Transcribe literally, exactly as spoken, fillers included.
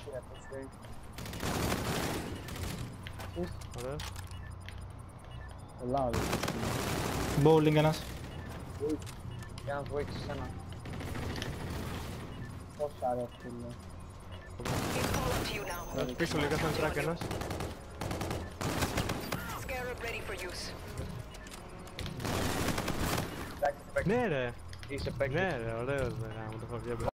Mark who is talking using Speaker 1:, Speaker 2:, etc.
Speaker 1: Ωραίος.
Speaker 2: Πολλά ωραία.
Speaker 3: Bowling ένας.
Speaker 2: Για να βοήθεις εσένα. Πόσα ρε φίλε.
Speaker 4: It's all up to you now.
Speaker 1: Ένας πίσω λίγα σαν τράκ ένας.
Speaker 4: Scarab ready for use.
Speaker 1: Ναι ρε.
Speaker 2: Είσαι παίκτης.
Speaker 1: Ναι ρε, ωραίος ρε, μου το έχω βγει.